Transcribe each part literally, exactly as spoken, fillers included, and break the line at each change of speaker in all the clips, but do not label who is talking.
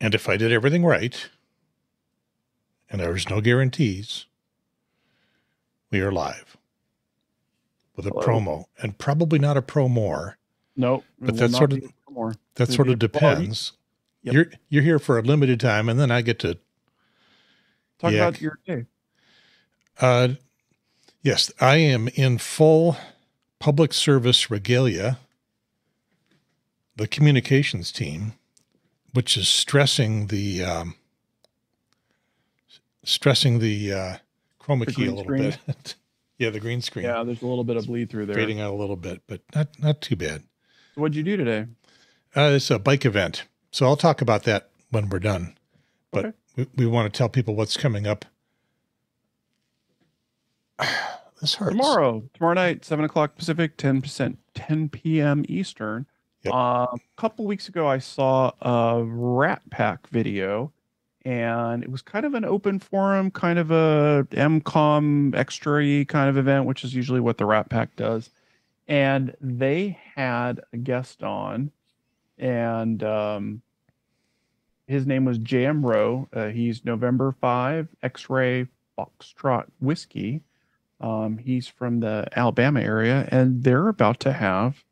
And if I did everything right, and there was no guarantees, we are live with a
Hello.
promo, and probably not a PROMORE.
Nope.
But that sort of that sort of depends. Yep. You're you're here for a limited time, and then I get to
talk yeah. about your day.
Uh, yes, I am in full public service regalia. The communications team, which is stressing the um, stressing the uh, chroma
the
key a little
screen.
bit. Yeah, the green screen.
Yeah, there's a little bit of bleed through there.
Fading out a little bit, but not not too bad.
So what'd you do today?
Uh, it's a bike event, so I'll talk about that when we're done. But
okay.
we, we want to tell people what's coming up. This hurts.
Tomorrow, tomorrow night, seven o'clock Pacific, ten percent, ten p m Eastern.
Yep.
Uh, a couple weeks ago, I saw a Rat Pack video, and it was kind of an open forum, kind of a Emcomm extra-y kind of event, which is usually what the Rat Pack does. And they had a guest on, and um, his name was J M Rowe. Uh, he's November five, X-Ray Foxtrot Whiskey. Um, he's from the Alabama area, and they're about to have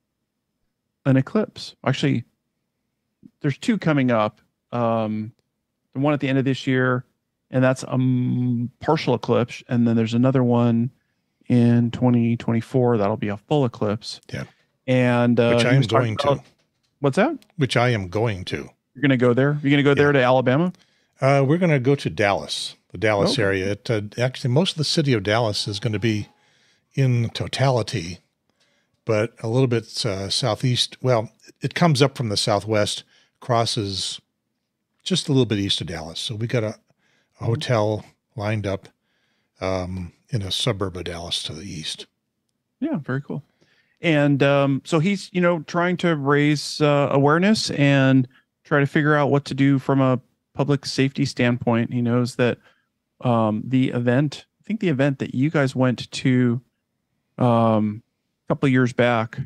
an eclipse. Actually, there's two coming up. Um, the one at the end of this year, and that's a um, partial eclipse. And then there's another one in twenty twenty-four. That'll be a full eclipse.
Yeah.
And uh,
which I am going to.
What's that?
Which I am going to.
You're going to go there? You're going to go yeah. there to Alabama?
Uh, we're going to go to Dallas, the Dallas
okay.
area. It, uh, actually, most of the city of Dallas is going to be in totality, but a little bit uh, southeast. Well, it comes up from the southwest, crosses just a little bit east of Dallas. So we got a, a hotel lined up um, in a suburb of Dallas to the east.
Yeah, very cool. And um, so he's, you know, trying to raise uh, awareness and try to figure out what to do from a public safety standpoint. He knows that um, the event, I think the event that you guys went to um, a couple of years back,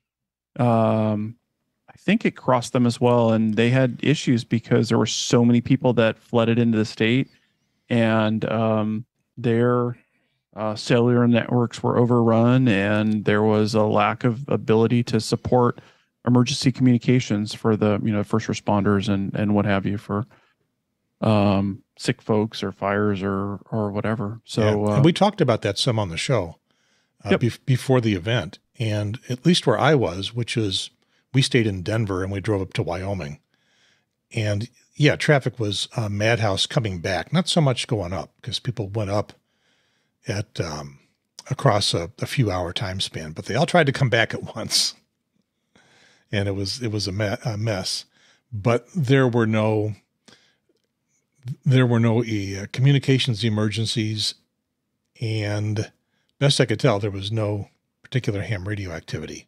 um, I think it crossed them as well. And they had issues because there were so many people that flooded into the state, and um, their uh, cellular networks were overrun, and there was a lack of ability to support emergency communications for the, you know, first responders and, and what have you, for um, sick folks or fires or, or whatever. So
yeah.
uh,
and we talked about that some on the show uh,
yep.
be before the event. And at least where I was, which is, we stayed in Denver and we drove up to Wyoming. And yeah, traffic was a madhouse coming back, not so much going up, because people went up at um, across a, a few hour time span, but they all tried to come back at once. And it was, it was a, me a mess, but there were no, there were no uh, communications emergencies, and best I could tell, there was no particular ham radio activity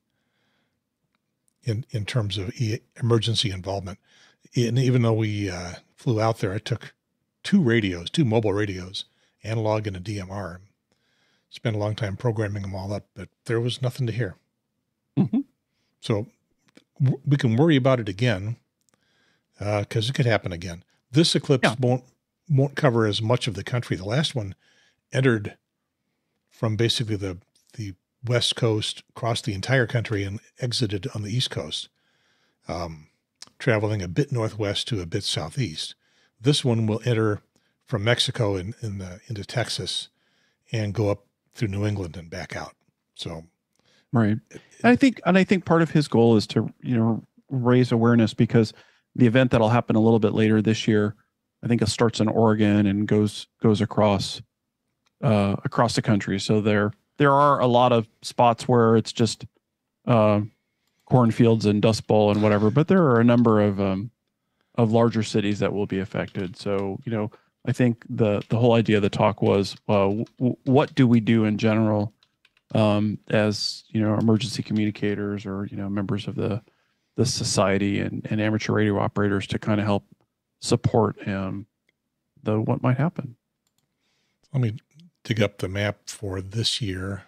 in, in terms of e emergency involvement. And even though we uh, flew out there, I took two radios, two mobile radios, analog and a D M R. Spent a long time programming them all up, but there was nothing to hear.
Mm-hmm.
So we can worry about it again, because uh, it could happen again. This eclipse
yeah.
won't won't cover as much of the country. The last one entered from basically the the west coast, crossed the entire country, and exited on the east coast, um, traveling a bit northwest to a bit southeast. This one will enter from Mexico in, in the, into Texas and go up through New England and back out. So,
right. And I think, and I think part of his goal is to, you know, raise awareness, because the event that'll happen a little bit later this year, I think it starts in Oregon and goes, goes across, uh, across the country. So there, there are a lot of spots where it's just, uh, cornfields and Dust Bowl and whatever, but there are a number of, um, of larger cities that will be affected. So, you know, I think the, the whole idea of the talk was, uh, w what do we do in general, um, as, you know, emergency communicators or, you know, members of the, the society and, and amateur radio operators to kind of help support, um, the, what might happen.
Let me dig up the map for this year.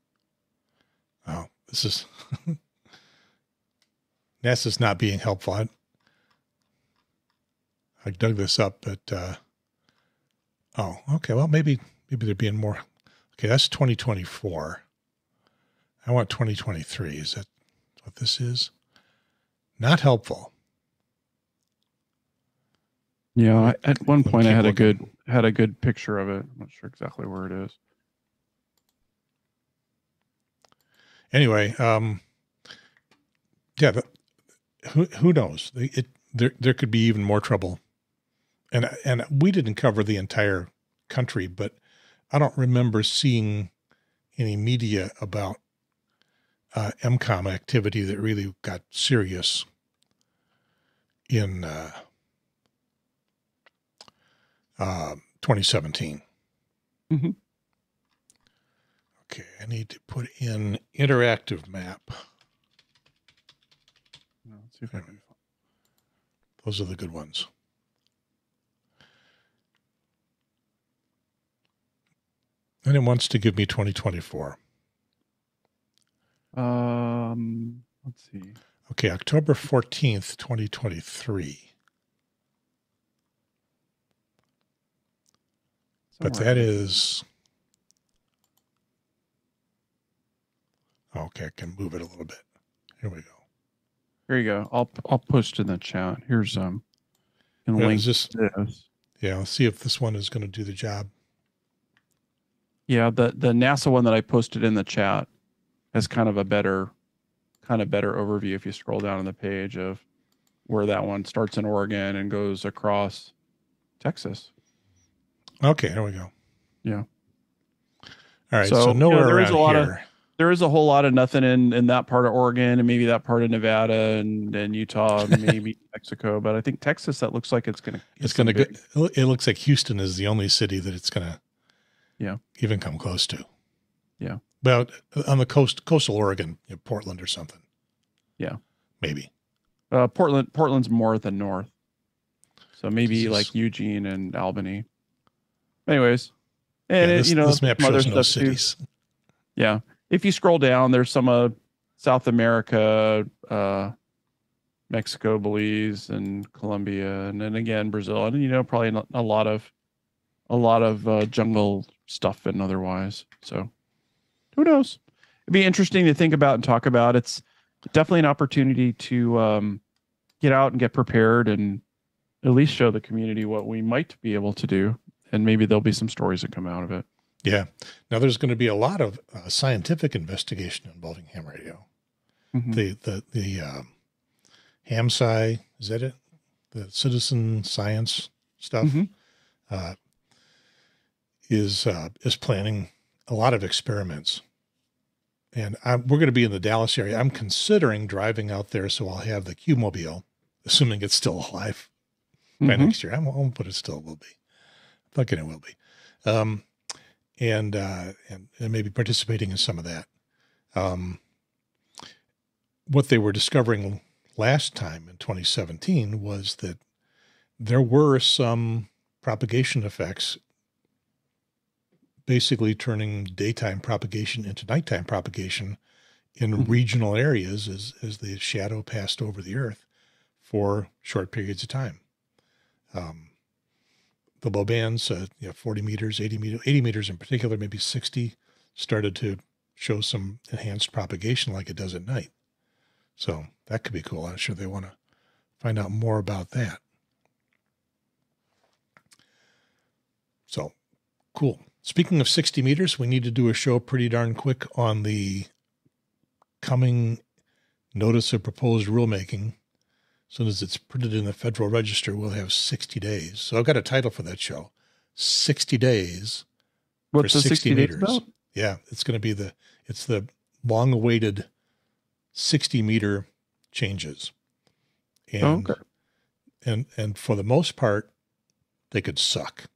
Oh, this is, NASA's not being helpful. I, I dug this up, but, uh, oh, okay. Well, maybe, maybe they're being more, okay. That's twenty twenty-four. I want twenty twenty-three. Is that what this is? Not helpful.
Yeah. I, at one
Let me
point I
keep
had a
looking.
good, had a good picture of it. I'm not sure exactly where it is.
Anyway, um, yeah, the, who, who knows? It, there, there could be even more trouble. And, and we didn't cover the entire country, but I don't remember seeing any media about uh, Emcomm activity that really got serious in uh, uh, twenty seventeen.
Mm-hmm.
Okay, I need to put in interactive map.
Let's see if I can.
Those are the good ones. And it wants to give me twenty twenty-four.
Um, let's see.
Okay, October fourteenth, twenty twenty-three. But that is, okay, I can move it a little bit. Here we go.
Here you go. I'll I'll post in the chat. Here's um and
Yeah,
link
is this,
this.
Yeah, let's see if this one is going to do the job.
Yeah, the the NASA one that I posted in the chat has kind of a better kind of better overview if you scroll down on the page of where that one starts in Oregon and goes across Texas.
Okay, here we go.
Yeah.
All right,
So,
so,
you know,
nowhere
there is
around
a lot
here.
of there is a whole lot of nothing in in that part of Oregon and maybe that part of Nevada and, and Utah, maybe Mexico, but I think Texas, that looks like it's gonna
It's going to go. It looks like Houston is the only city that it's going to
yeah
even come close to.
Yeah.
Well, on the coast, coastal Oregon, you know, Portland or something.
Yeah.
Maybe.
Uh, Portland Portland's more at the north. So maybe
This
like
is-
Eugene and Albany. Anyways, and
Yeah,
it,
this,
you know,
this map
some other
shows no
stuff too.
cities.
Yeah. If you scroll down, there's some uh, South America, uh, Mexico, Belize, and Colombia, and then again Brazil, and you know probably not a lot of a lot of uh, jungle stuff and otherwise. So who knows? It'd be interesting to think about and talk about. It's definitely an opportunity to um, get out and get prepared and at least show the community what we might be able to do, and maybe there'll be some stories that come out of it.
Yeah. Now there's going to be a lot of uh, scientific investigation involving ham radio.
Mm-hmm.
The the the um, HamSci, is that it? The citizen science stuff
Mm-hmm.
uh, is uh, is planning a lot of experiments, and I'm, we're going to be in the Dallas area. I'm considering driving out there, so I'll have the Q-mobile, assuming it's still alive by
Mm-hmm.
next year. I won't, but it still will be. I'm thinking it will be. Um, and, uh, and, and maybe participating in some of that. Um, what they were discovering last time in twenty seventeen was that there were some propagation effects, basically turning daytime propagation into nighttime propagation in
Mhm.
regional areas as, as the shadow passed over the earth for short periods of time. Um, the low bands, uh, you know, forty meters, eighty meters, eighty meters in particular, maybe sixty, started to show some enhanced propagation like it does at night. So that could be cool. I'm sure they want to find out more about that. So cool. Speaking of sixty meters, we need to do a show pretty darn quick on the coming notice of proposed rulemaking. As soon as it's printed in the Federal Register, we'll have sixty days. So I've got a title for that show, sixty days
What's
for
the
sixty,
sixty days
meters.
about?
Yeah, it's going to be the, it's the long awaited sixty meter changes. And,
Oh, okay.
and, and for the most part, they could suck.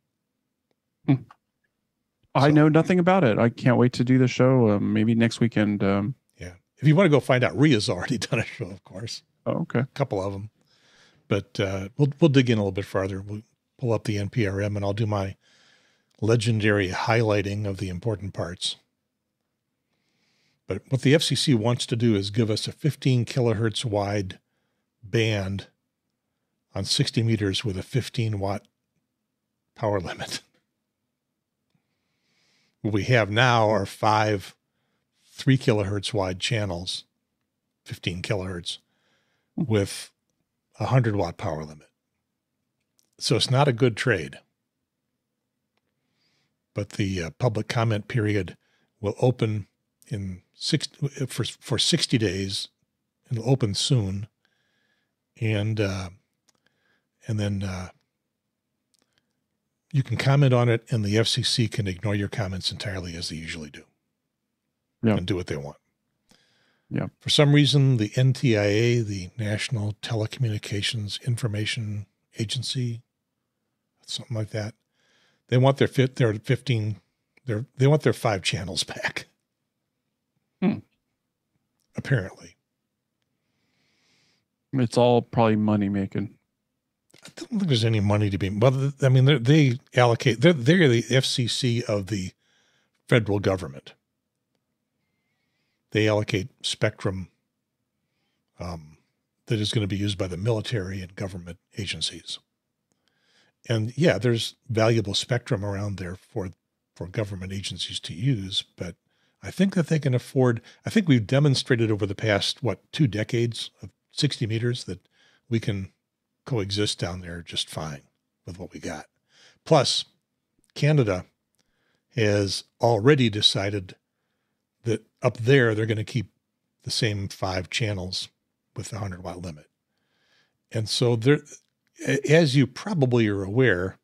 I
So-
know nothing about it. I can't wait to do the show. Um, maybe next weekend. Um,
Yeah. If you want to go find out, Ria's already done a show, of course.
oh, okay.
A couple of them, but uh, we'll we'll dig in a little bit farther. We'll pull up the N P R M, and I'll do my legendary highlighting of the important parts. But what the F C C wants to do is give us a fifteen kilohertz wide band on sixty meters with a fifteen watt power limit. What we have now are five three kilohertz wide channels, fifteen kilohertz, with a hundred watt power limit. So it's not a good trade. But the uh, public comment period will open in six for for sixty days. It'll open soon, and uh, and then uh, you can comment on it, and the F C C can ignore your comments entirely, as they usually do,
yeah.
and do what they want.
Yeah.
For some reason, the N T I A, the National Telecommunications Information Agency, something like that, they want their fit their fifteen, their they want their five channels back.
Hmm.
Apparently.
It's all probably money making.
I don't think there's any money to be. Well, I mean, they allocate. They're they're the F C C of the federal government. They allocate spectrum um, that is going to be used by the military and government agencies. And yeah, there's valuable spectrum around there for for government agencies to use, but I think that they can afford. I think we've demonstrated over the past what two decades of sixty meters that we can coexist down there just fine with what we got. Plus, Canada has already decided that up there they're going to keep the same five channels with the hundred watt limit. And so there, as you probably are aware,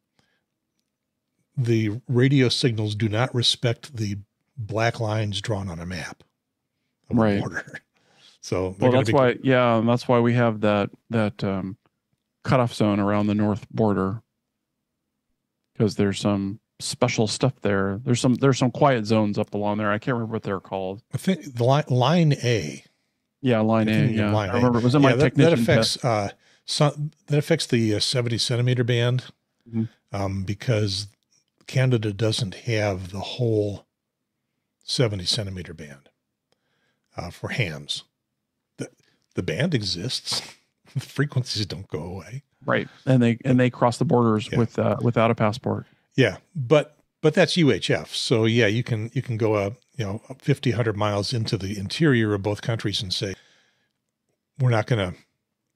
the radio signals do not respect the black lines drawn on a map of
right.
the border. So
well, that's
be,
why, yeah, and that's why we have that that um, cutoff zone around the north border, because there's some special stuff there. There's some there's some quiet zones up along there. I can't remember what they're called.
I think the line, line A.
Yeah, line A. Yeah,
line
I remember
A.
it was in
yeah,
my
that,
technician
that affects
test.
uh, some, that affects the uh, seventy centimeter band,
mm-hmm.
um, because Canada doesn't have the whole seventy centimeter band uh, for hams. The, the band exists. The frequencies don't go away.
Right. And they and they cross the borders
yeah.
with uh, without a passport.
Yeah, but but that's U H F. So yeah, you can you can go uh, you know fifty, one hundred miles into the interior of both countries and say we're not going to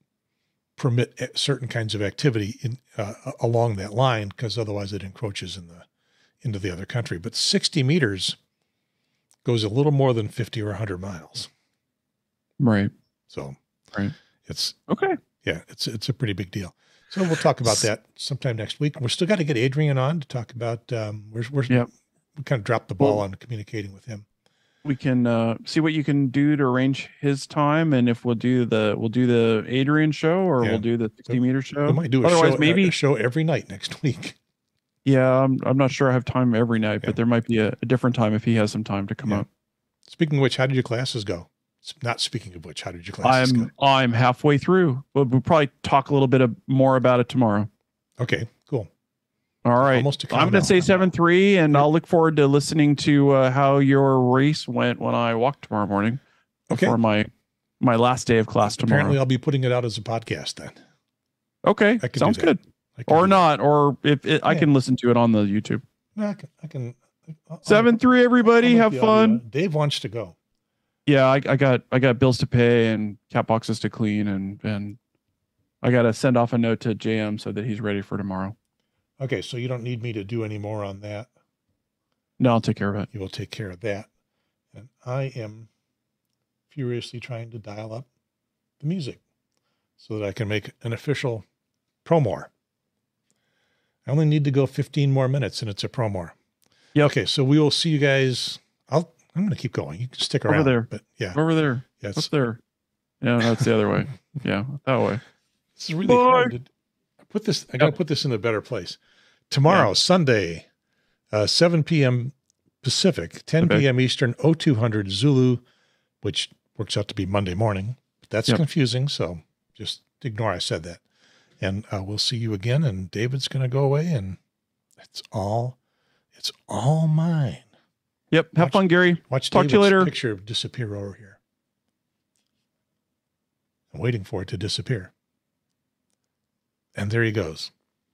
permit certain kinds of activity in uh, along that line because otherwise it encroaches in the into the other country. But sixty meters goes a little more than fifty or one hundred miles.
Right.
So
right.
It's
okay.
Yeah, it's it's a pretty big deal. So we'll talk about that sometime next week. We're still got to get Adrian on to talk about. Um, we're we're
yep.
we kind of dropped the ball
well,
on communicating with him.
We can uh, see what you can do to arrange his time, and if we'll do the we'll do the Adrian show or
yeah.
we'll do the sixty meter show.
We might do a
Otherwise,
show,
maybe
a show every night next week.
Yeah, I'm I'm not sure I have time every night,
yeah.
but there might be a, a different time if he has some time to come
yeah.
up.
Speaking of which, how did your classes go? Not speaking of which, how did your classes
I'm,
go?
I'm halfway through. We'll, we'll probably talk a little bit of, more about it tomorrow.
Okay, cool.
All right.
Almost a
I'm going to say seven three, and
yeah.
I'll look forward to listening to uh, how your race went when I walk tomorrow morning.
Okay.
For my my last day of class tomorrow.
Apparently, I'll be putting it out as a podcast then.
Okay, sounds good. Or not, or if it, yeah. I can listen to it on the YouTube.
No, I can. I can I'll,
seven three, everybody, have fun.
Audio. Dave wants to go.
Yeah, I, I got I got bills to pay and cat boxes to clean, and and I got to send off a note to J M so that he's ready for tomorrow.
Okay, so you don't need me to do any more on that.
No, I'll take care of it.
You will take care of that. And I am furiously trying to dial up the music so that I can make an official PROMORE. I only need to go fifteen more minutes and it's a PROMORE.
Yeah.
Okay, so we will see you guys. I'll I'm going to keep going. You can stick around.
Over there.
But yeah.
Over there.
Yeah,
Up there. Yeah, that's the other way. Yeah, that way.
This is really
Bye.
hard to put this. I got to put this in a better place. Tomorrow, yeah. Sunday, uh, seven p.m. Pacific, ten p.m. Eastern, oh two hundred Zulu, which works out to be Monday morning. But that's yep. confusing, so just ignore I said that. And uh, we'll see you again, and David's going to go away, and it's all, it's all mine.
Yep. Have watch, fun, Gary.
Watch
Talk
David's
to you later.
Picture disappear over here. I'm waiting for it to disappear. And there he goes.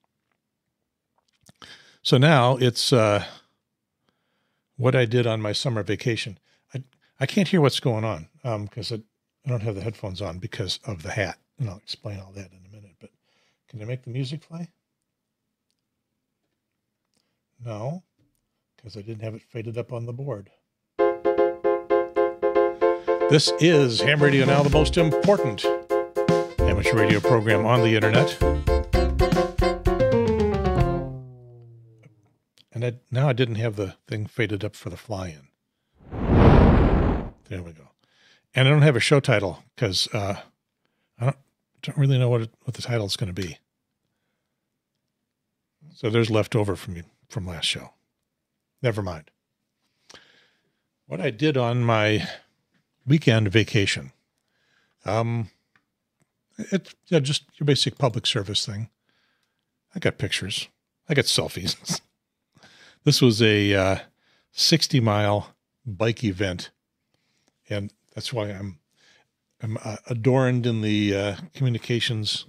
So now it's uh, what I did on my summer vacation. I, I can't hear what's going on because um, I, I don't have the headphones on because of the hat. And I'll explain all that in a minute. But can I make the music play? No, because I didn't have it faded up on the board. This is Ham Radio Now, the most important amateur radio program on the internet. And I, now I didn't have the thing faded up for the fly-in. There we go. And I don't have a show title because uh, I don't, don't really know what it, what the title is going to be. So there's leftover from you from last show. Never mind. What I did on my weekend vacation, um, it's yeah, just your basic public service thing. I got pictures. I got selfies. This was a uh, sixty mile bike event, and that's why I'm I'm uh, adorned in the uh, communications.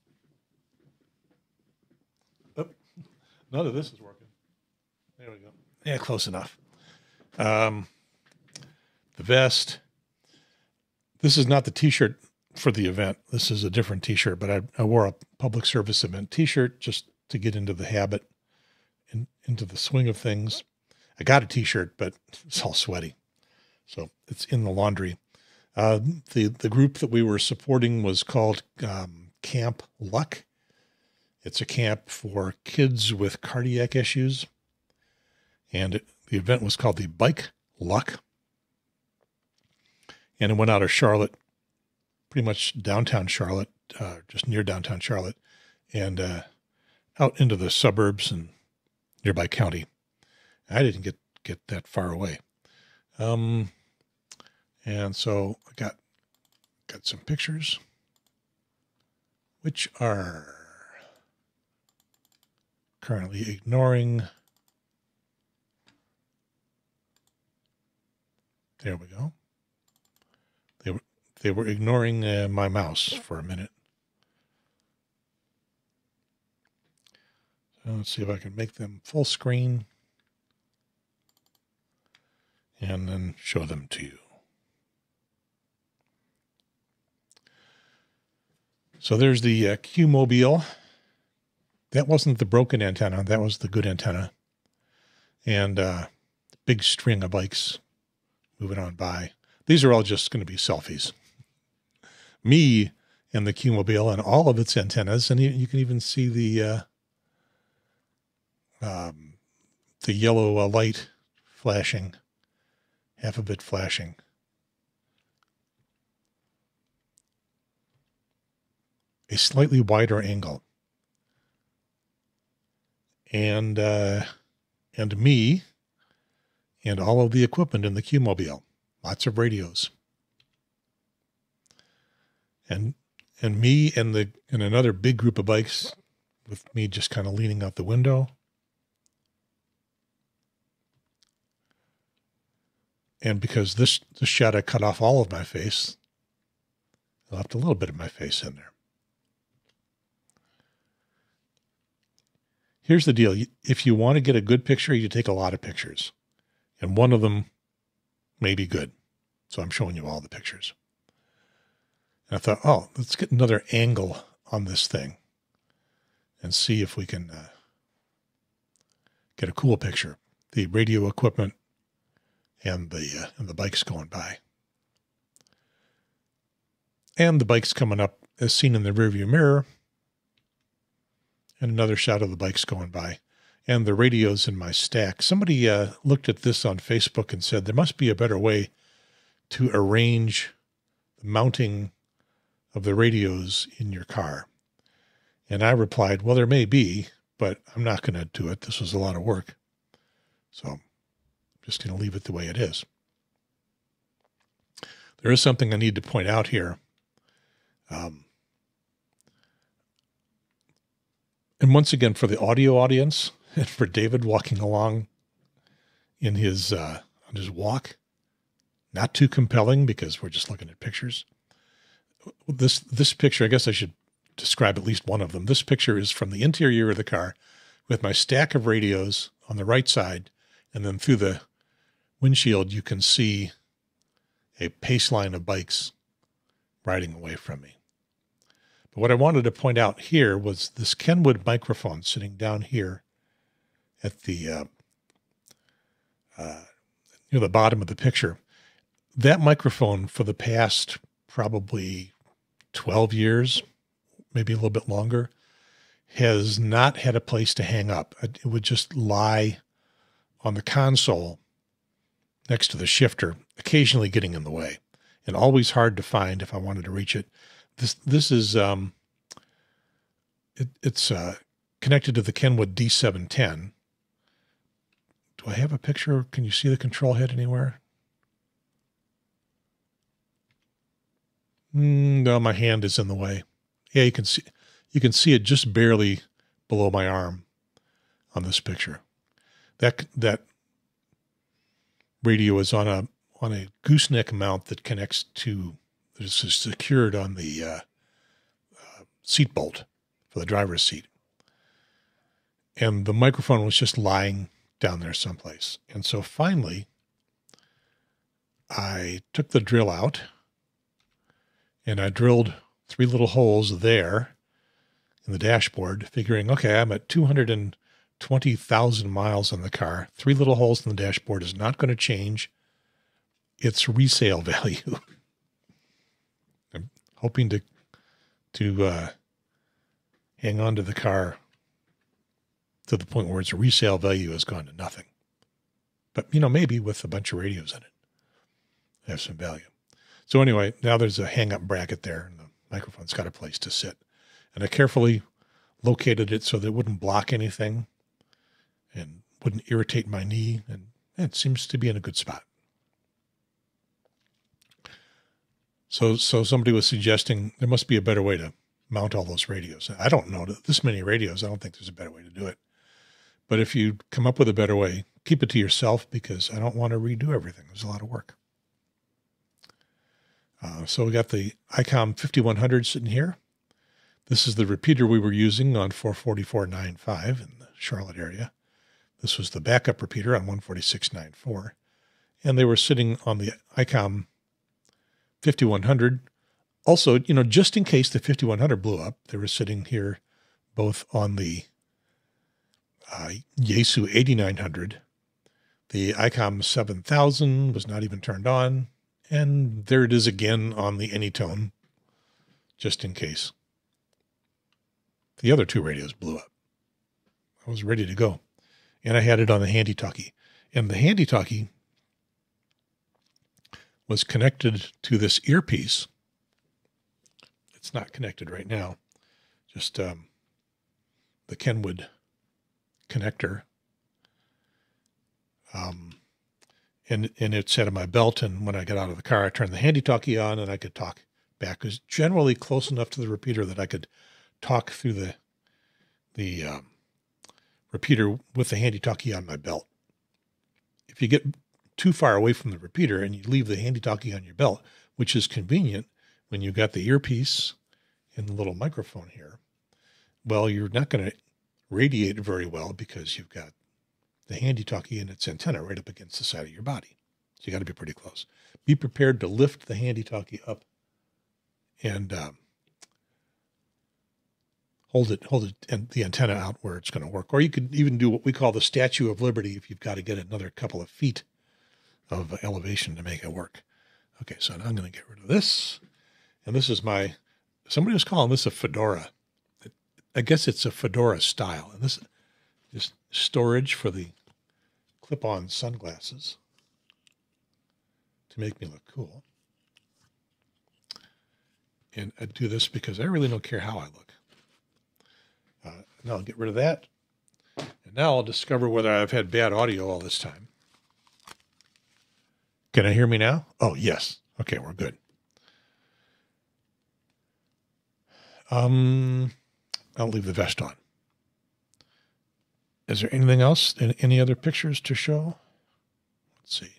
Oh, none of this is working. There we go. Yeah, close enough. Um, the vest. This is not the T-shirt for the event. This is a different T-shirt, but I, I wore a public service event T-shirt just to get into the habit. In, into the swing of things. I got a T-shirt, but it's all sweaty. So it's in the laundry. Uh, the, the group that we were supporting was called um, Camp Luck. It's a camp for kids with cardiac issues. And it, the event was called the Bike Luck. And it went out of Charlotte, pretty much downtown Charlotte, uh, just near downtown Charlotte, and uh, out into the suburbs and nearby county. I didn't get, get that far away. Um, and so I got, got some pictures, which are currently ignoring. There we go. They were, they were ignoring uh, my mouse for a minute. Let's see if I can make them full screen and then show them to you. So there's the uh, Q-Mobile. That wasn't the broken antenna. That was the good antenna. And uh, big string of bikes moving on by. These are all just going to be selfies. Me and the Q-Mobile and all of its antennas. And you, you can even see the... Uh, Um, the yellow uh, light flashing, half of it flashing. A slightly wider angle. And, uh, and me and all of the equipment in the Q-Mobile. Lots of radios. And, and me and the, and another big group of bikes with me just kind of leaning out the window. And because this, this shot, I cut off all of my face, I left a little bit of my face in there. Here's the deal. If you want to get a good picture, you take a lot of pictures. And one of them may be good. So I'm showing you all the pictures. And I thought, oh, let's get another angle on this thing and see if we can uh, get a cool picture. The radio equipment and the uh, and the bikes going by. And the bikes coming up as seen in the rearview mirror. And another shot of the bikes going by. And the radios in my stack. Somebody uh, looked at this on Facebook and said there must be a better way to arrange the mounting of the radios in your car. And I replied, well, there may be, but I'm not going to do it. This was a lot of work. So just going to leave it the way it is. There is something I need to point out here. Um, and once again, for the audio audience and for David walking along in his, uh, on his walk, not too compelling because we're just looking at pictures. This, this picture, I guess I should describe at least one of them. This picture is from the interior of the car with my stack of radios on the right side, and then through the windshield you can see a pace line of bikes riding away from me. But what I wanted to point out here was this Kenwood microphone sitting down here at the uh, uh, near the bottom of the picture. That microphone for the past probably twelve years, maybe a little bit longer, has not had a place to hang up. It would just lie on the console next to the shifter, occasionally getting in the way, and always hard to find if I wanted to reach it. This this is um, it, it's uh, connected to the Kenwood D seven ten. Do I have a picture? Can you see the control head anywhere? Mm, no, my hand is in the way. Yeah, you can see you can see it just barely below my arm on this picture. That that radio is on a on a gooseneck mount that connects to that is secured on the uh, uh, seat bolt for the driver's seat, and the microphone was just lying down there someplace. And so finally, I took the drill out and I drilled three little holes there in the dashboard, figuring, okay, I'm at two hundred twenty thousand miles on the car. Three little holes in the dashboard is not going to change its resale value. I'm hoping to, to uh, hang on to the car to the point where its resale value has gone to nothing. But, you know, maybe with a bunch of radios in it, they have some value. So anyway, now there's a hang-up bracket there, and the microphone's got a place to sit. And I carefully located it so that it wouldn't block anything and wouldn't irritate my knee, and it seems to be in a good spot. So, so somebody was suggesting there must be a better way to mount all those radios. I don't know this many radios. I don't think there's a better way to do it. But if you come up with a better way, keep it to yourself, because I don't want to redo everything. There's a lot of work. Uh, so we got the Emcomm fifty-one hundred sitting here. This is the repeater we were using on four forty-four point nine five in the Charlotte area. This was the backup repeater on one forty-six point nine four. And they were sitting on the Emcomm fifty-one hundred. Also, you know, just in case the fifty-one hundred blew up, they were sitting here both on the uh, Yaesu eighty-nine hundred. The Emcomm seven thousand was not even turned on. And there it is again on the Anytone, just in case. The other two radios blew up. I was ready to go. And I had it on the Handy Talkie. And the Handy Talkie was connected to this earpiece. It's not connected right now. Just um, the Kenwood connector. Um, and, and it's out of my belt. And when I got out of the car, I turned the Handy Talkie on and I could talk back. It was generally close enough to the repeater that I could talk through the, the um, repeater with the Handy Talkie on my belt. If you get too far away from the repeater and you leave the Handy Talkie on your belt, which is convenient when you've got the earpiece and the little microphone here, well, you're not going to radiate very well because you've got the Handy Talkie and its antenna right up against the side of your body. So you got to be pretty close. Be prepared to lift the Handy Talkie up and um, hold it, hold it, and the antenna out where it's going to work. Or you could even do what we call the Statue of Liberty if you've got to get another couple of feet of elevation to make it work. Okay, so now I'm going to get rid of this. And this is my, somebody was calling this a fedora. I guess it's a fedora style. And this is storage for the clip-on sunglasses to make me look cool. And I do this because I really don't care how I look. Uh, now I'll get rid of that. And now I'll discover whether I've had bad audio all this time. Can I hear me now? Oh, yes. Okay, we're good. Um, I'll leave the vest on. Is there anything else? Any other pictures to show? Let's see.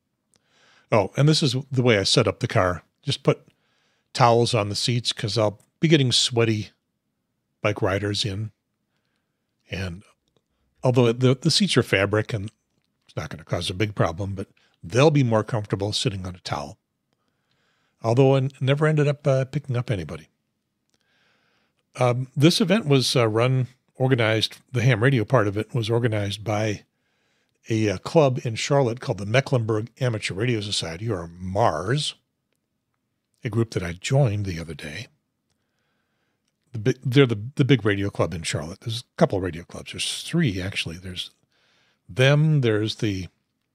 Oh, and this is the way I set up the car. Just put towels on the seats because I'll be getting sweaty bike riders in. And although the, the seats are fabric and it's not going to cause a big problem, but they'll be more comfortable sitting on a towel. Although I never ended up uh, picking up anybody. Um, this event was uh, run, organized, the ham radio part of it was organized by a, a club in Charlotte called the Mecklenburg Amateur Radio Society, or MARS, a group that I joined the other day. The big, they're the, the big radio club in Charlotte. There's a couple of radio clubs. There's three, actually. There's them, there's the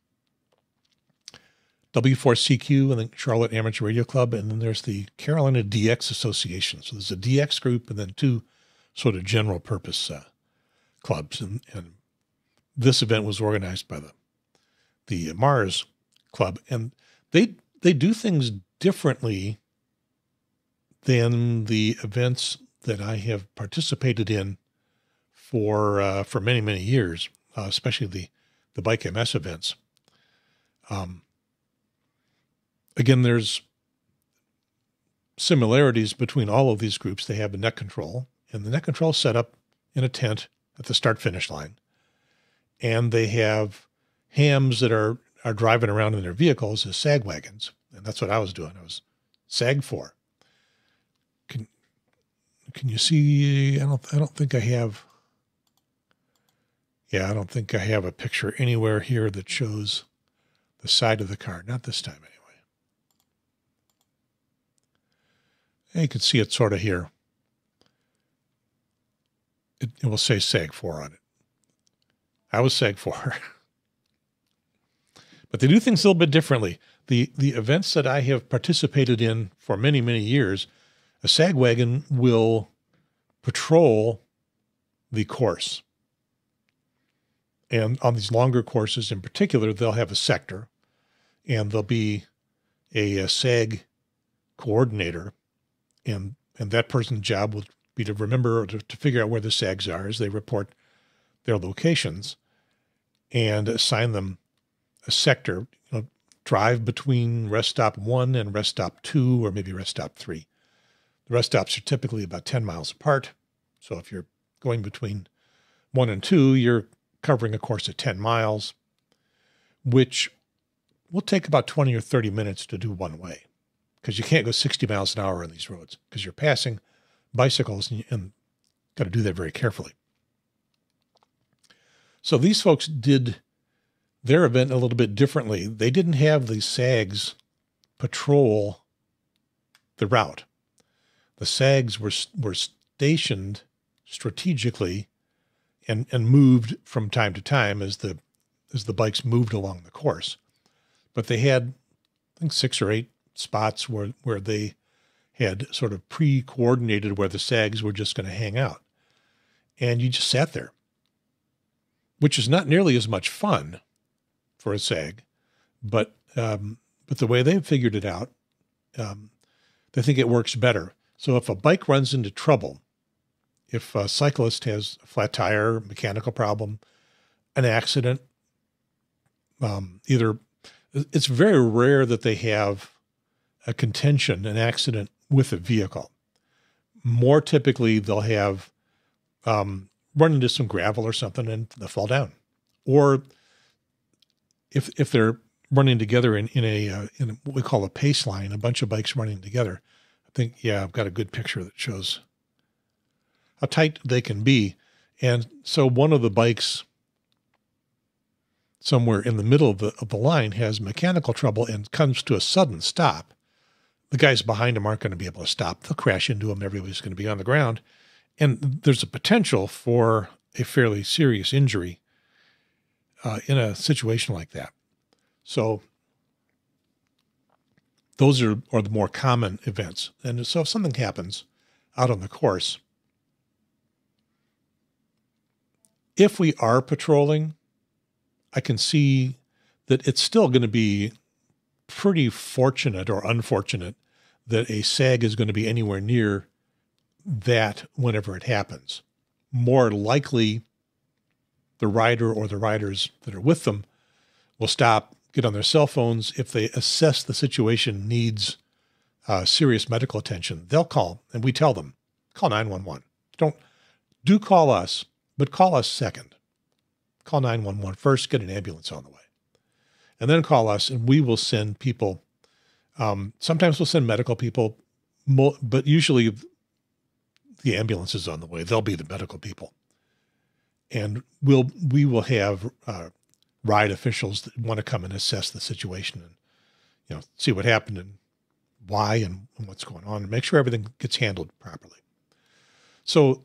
W four C Q and the Charlotte Amateur Radio Club, and then there's the Carolina D X Association. So there's a D X group and then two sort of general purpose uh, clubs. And, and this event was organized by the the Mars Club, and they they do things differently than the events that I have participated in for uh, for many many years, uh, especially the the Bike M S events. Um, Again, there's similarities between all of these groups. They have a net control, and the net control is set up in a tent at the start-finish line. And they have hams that are, are driving around in their vehicles as sag wagons. And that's what I was doing. I was sag four. Can, can you see? I don't, I don't think I have. Yeah, I don't think I have a picture anywhere here that shows the side of the car. Not this time, anyway. And you can see it sort of here. It, it will say sag four on it. I was sag four. But they do things a little bit differently. The, the events that I have participated in for many, many years, a sag wagon will patrol the course. And on these longer courses in particular, they'll have a sector, and there'll be a, a sag coordinator. And and that person's job will be to remember or to, to figure out where the sags are as they report their locations and assign them a sector. You know, drive between rest stop one and rest stop two, or maybe rest stop three. The rest stops are typically about ten miles apart. So if you're going between one and two, you're covering a course of ten miles, which will take about twenty or thirty minutes to do one way. Because you can't go sixty miles an hour on these roads because you're passing bicycles, and, and got to do that very carefully. So these folks did their event a little bit differently. They didn't have the sags patrol the route. The sags were were stationed strategically and and moved from time to time as the as the bikes moved along the course. But they had, I think, six or eight spots where, where they had sort of pre-coordinated where the sags were just going to hang out. And you just sat there, which is not nearly as much fun for a sag, but um, but the way they've figured it out, um, they think it works better. So if a bike runs into trouble, if a cyclist has a flat tire, mechanical problem, an accident, um, either it's very rare that they have a contention, an accident with a vehicle. More typically, they'll have um, run into some gravel or something and they'll fall down. Or if if they're running together in, in, a, uh, in what we call a pace line, a bunch of bikes running together, I think, yeah, I've got a good picture that shows how tight they can be. And so one of the bikes somewhere in the middle of the, of the line has mechanical trouble and comes to a sudden stop. The guys behind him aren't going to be able to stop. They'll crash into him. Everybody's going to be on the ground. And there's a potential for a fairly serious injury uh, in a situation like that. So those are, are the more common events. And so if something happens out on the course, if we are patrolling, I can see that it's still going to be pretty fortunate or unfortunate that a sag is going to be anywhere near that whenever it happens. More likely, the rider or the riders that are with them will stop, get on their cell phones. If they assess the situation needs uh, serious medical attention, they'll call, and we tell them, call nine one one. Don't do call us, but call us second. Call nine one one first, get an ambulance on the way. And then call us, and we will send people. Um, sometimes we'll send medical people, but usually the ambulance is on the way. They'll be the medical people. And we'll, we will have uh, ride officials that want to come and assess the situation and, you know, see what happened and why and, and what's going on and make sure everything gets handled properly. So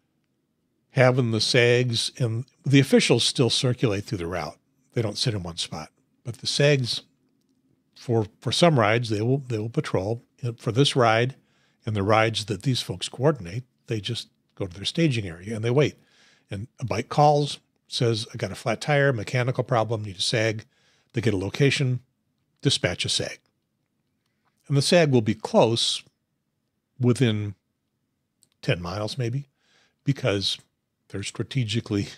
having the SAGs and the officials still circulate through the route. They don't sit in one spot, but the SAGs for, for some rides, they will, they will patrol. For this ride and the rides that these folks coordinate, they just go to their staging area and they wait. And a bike calls, says, I got a flat tire, mechanical problem, need a SAG. They get a location, dispatch a SAG. And the SAG will be close, within ten miles maybe, because they're strategically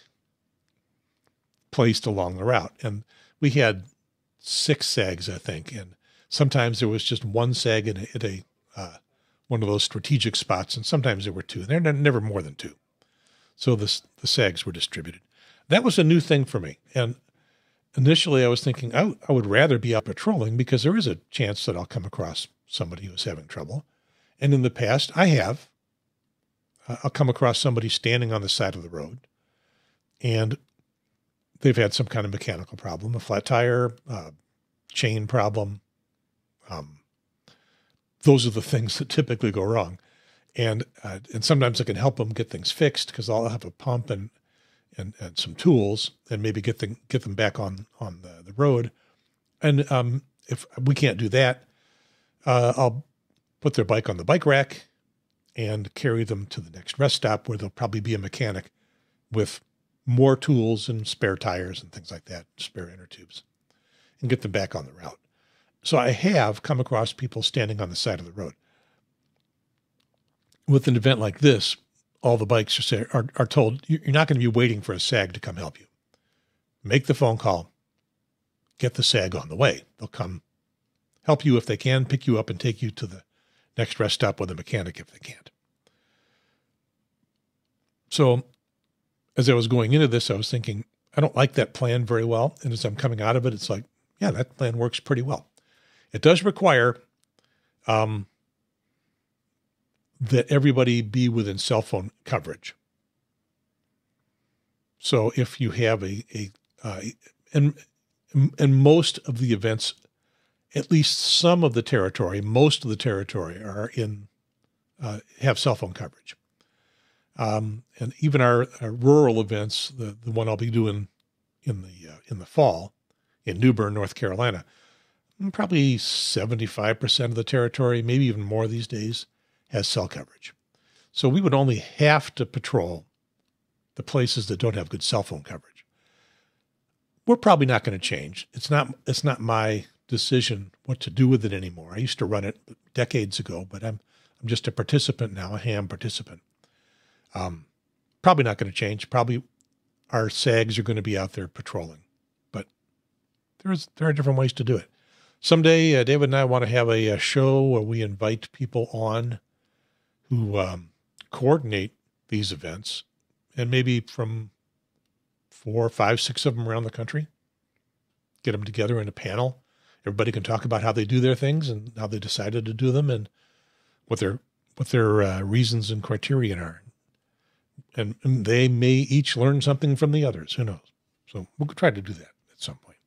placed along the route. And we had six SAGs, I think, and sometimes there was just one SAG in a, at a uh, one of those strategic spots, and sometimes there were two. They're never more than two. So the, the SAGs were distributed. That was a new thing for me. And initially I was thinking, I, I would rather be out patrolling because there is a chance that I'll come across somebody who's having trouble. And in the past, I have. Uh, I'll come across somebody standing on the side of the road, and they've had some kind of mechanical problem, a flat tire, uh, chain problem. Um, those are the things that typically go wrong. And uh, and sometimes I can help them get things fixed because I'll have a pump and and, and some tools and maybe get them get them back on on the, the road. And um, if we can't do that, uh, I'll put their bike on the bike rack and carry them to the next rest stop where there'll probably be a mechanic with more tools and spare tires and things like that, spare inner tubes, and get them back on the route. So I have come across people standing on the side of the road. With an event like this, all the bikes are, say, are, are told, you're not going to be waiting for a SAG to come help you. Make the phone call, get the SAG on the way. They'll come help you if they can, pick you up and take you to the next rest stop with a mechanic if they can't. So as I was going into this, I was thinking, I don't like that plan very well. And as I'm coming out of it, it's like, yeah, that plan works pretty well. It does require um, that everybody be within cell phone coverage. So if you have a, a uh, and, and most of the events, at least some of the territory, most of the territory are in, uh, have cell phone coverage. Um, and even our, our rural events, the, the one I'll be doing in the, uh, in the fall in New Bern, North Carolina, probably seventy-five percent of the territory, maybe even more these days, has cell coverage. So we would only have to patrol the places that don't have good cell phone coverage. We're probably not going to change. It's not, it's not my decision what to do with it anymore. I used to run it decades ago, but I'm, I'm just a participant now, a ham participant. Um, probably not going to change. Probably our SAGs are going to be out there patrolling, but there's, there are different ways to do it. Someday, uh, David and I want to have a, a show where we invite people on who um, coordinate these events, and maybe from four, five, six of them around the country, get them together in a panel. Everybody can talk about how they do their things and how they decided to do them and what their, what their uh, reasons and criterion are. And, and they may each learn something from the others. Who knows? So we'll try to do that at some point.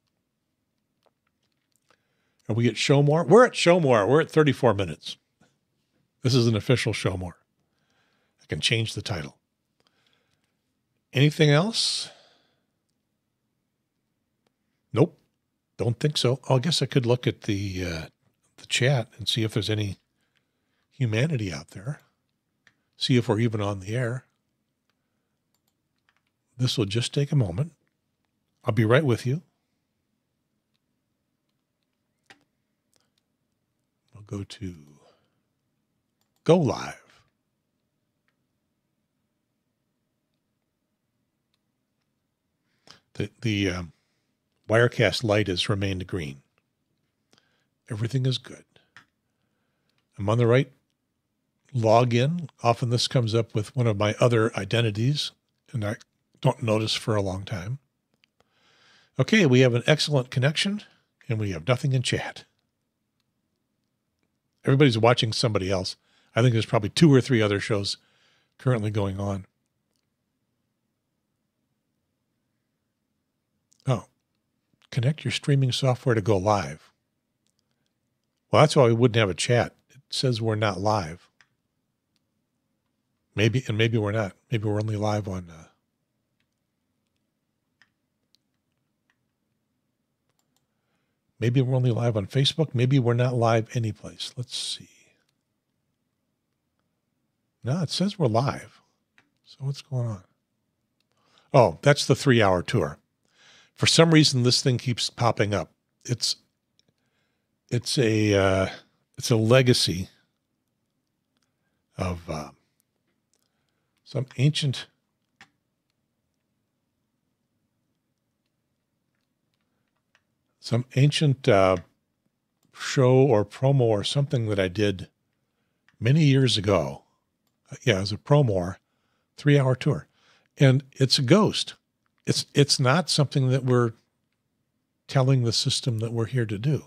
Are we at Show More? We're at Show More. We're at thirty-four minutes. This is an official Show More. I can change the title. Anything else? Nope. Don't think so. Oh, I guess I could look at the uh, the chat and see if there's any humanity out there. See if we're even on the air. This will just take a moment. I'll be right with you. We'll go to Go Live. The, the um, Wirecast light has remained green. Everything is good. I'm on the right login. Often this comes up with one of my other identities, and I don't notice for a long time. Okay, we have an excellent connection, and we have nothing in chat. Everybody's watching somebody else. I think there's probably two or three other shows currently going on. Oh, connect your streaming software to go live. Well, that's why we wouldn't have a chat. It says we're not live. Maybe, and maybe we're not. Maybe we're only live on... Uh, maybe we're only live on Facebook. Maybe we're not live anyplace. Let's see. No, it says we're live. So what's going on? Oh, that's the three-hour tour. For some reason, this thing keeps popping up. It's it's a uh, it's a legacy of uh, some ancient some ancient uh, show or promo or something that I did many years ago. Yeah, it was a PROMORE three-hour tour, and it's a ghost. It's it's not something that we're telling the system that we're here to do.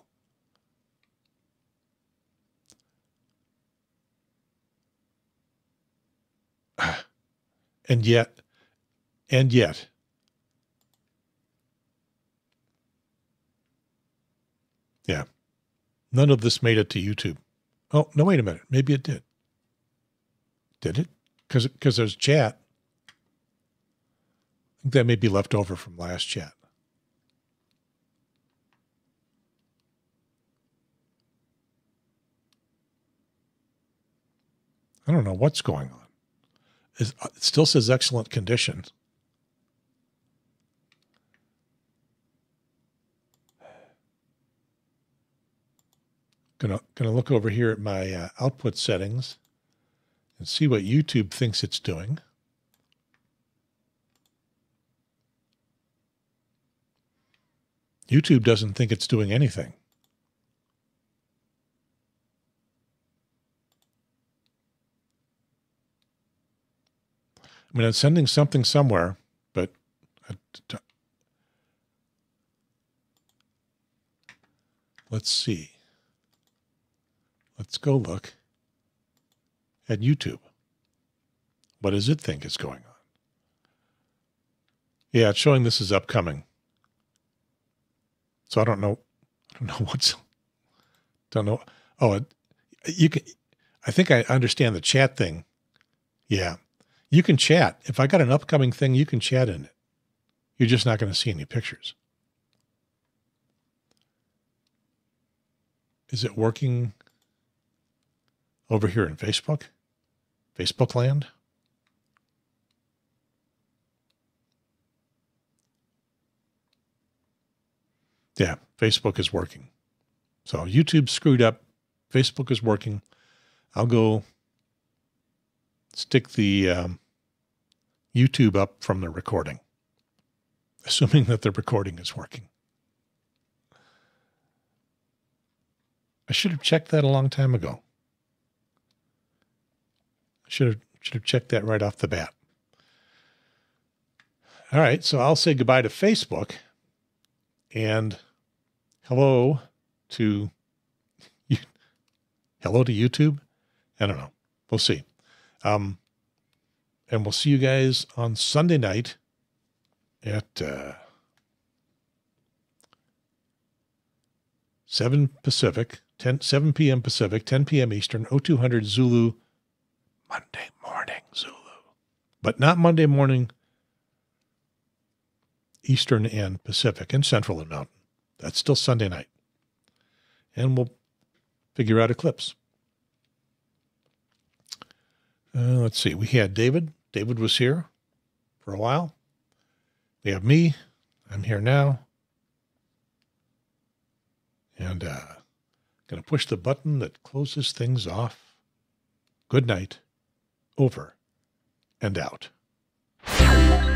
And yet, and yet, yeah, none of this made it to YouTube. Oh, no, wait a minute. Maybe it did. Did it? Because because there's chat. I think that may be left over from last chat. I don't know what's going on. It still says excellent condition. Gonna gonna look over here at my uh, output settings and see what YouTube thinks it's doing. YouTube doesn't think it's doing anything. I mean, it's sending something somewhere, but let's see. Let's go look at YouTube. What does it think is going on? Yeah, it's showing this is upcoming. So I don't know. I don't know what's. Don't know. Oh, it, you can. I think I understand the chat thing. Yeah, you can chat. If I got an upcoming thing, you can chat in it. You're just not going to see any pictures. Is it working over here in Facebook? Facebook land? Yeah, Facebook is working. So YouTube screwed up. Facebook is working. I'll go stick the um, YouTube up from the recording, assuming that the recording is working. I should have checked that a long time ago. I should have, should have checked that right off the bat. All right, so I'll say goodbye to Facebook and hello to hello to YouTube. I don't know. We'll see. Um, and we'll see you guys on Sunday night at uh, seven Pacific, ten, seven p.m. Pacific, ten p.m. Eastern, oh two hundred Zulu, Monday morning Zulu. But not Monday morning Eastern and Pacific and Central and Mountain. That's still Sunday night. And we'll figure out Eclipse. Uh, let's see. We had David. David was here for a while. We have me. I'm here now. And uh, going to push the button that closes things off. Good night. Over and out.